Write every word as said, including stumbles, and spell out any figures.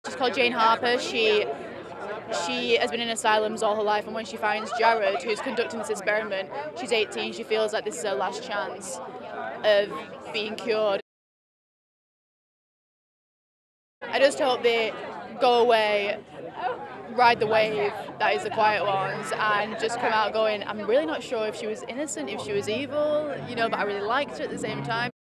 She's called Jane Harper. She she has been in asylums all her life, and when she finds Jared, who's conducting this experiment, she's eighteen, she feels like this is her last chance of being cured. I just hope they go away, ride the wave that is the Quiet Ones, and just come out going, I'm really not sure if she was innocent, if she was evil, you know, but I really liked her at the same time.